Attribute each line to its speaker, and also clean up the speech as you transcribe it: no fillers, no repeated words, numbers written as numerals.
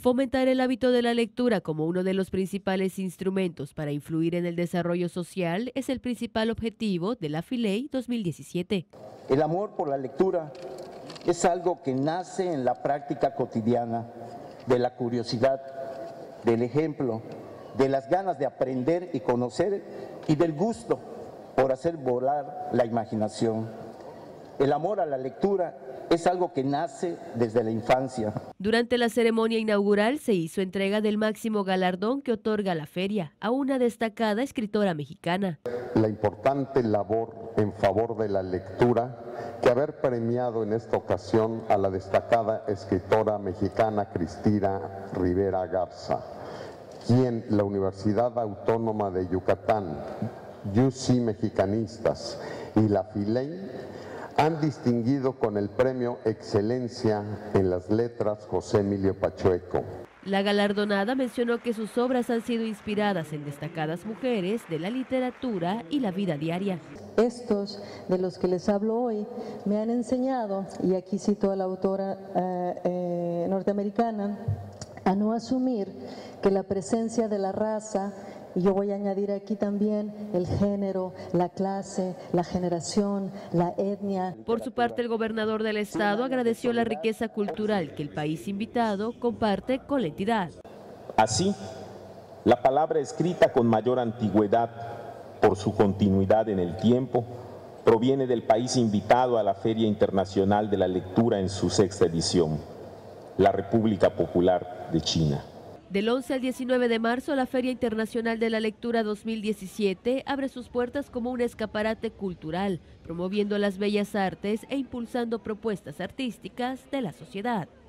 Speaker 1: Fomentar el hábito de la lectura como uno de los principales instrumentos para influir en el desarrollo social es el principal objetivo de la FILEY 2017.
Speaker 2: El amor por la lectura es algo que nace en la práctica cotidiana, de la curiosidad, del ejemplo, de las ganas de aprender y conocer y del gusto por hacer volar la imaginación. El amor a la lectura es algo que nace desde la infancia.
Speaker 1: Durante la ceremonia inaugural se hizo entrega del máximo galardón que otorga la feria a una destacada escritora mexicana.
Speaker 3: La importante labor en favor de la lectura que haber premiado en esta ocasión a la destacada escritora mexicana Cristina Rivera Garza, quien la Universidad Autónoma de Yucatán, UC Mexicanistas y la FILEY han distinguido con el premio Excelencia en las Letras José Emilio Pacheco.
Speaker 1: La galardonada mencionó que sus obras han sido inspiradas en destacadas mujeres de la literatura y la vida diaria.
Speaker 4: Estos de los que les hablo hoy me han enseñado, y aquí cito a la autora norteamericana, a no asumir que la presencia de la raza, y yo voy a añadir aquí también el género, la clase, la generación, la etnia.
Speaker 1: Por su parte, el gobernador del estado agradeció la riqueza cultural que el país invitado comparte con la entidad.
Speaker 5: Así, la palabra escrita con mayor antigüedad por su continuidad en el tiempo proviene del país invitado a la Feria Internacional de la Lectura en su 6ª edición, la República Popular de China.
Speaker 1: Del 11 al 19 de marzo, la Feria Internacional de la Lectura 2017 abre sus puertas como un escaparate cultural, promoviendo las bellas artes e impulsando propuestas artísticas de la sociedad.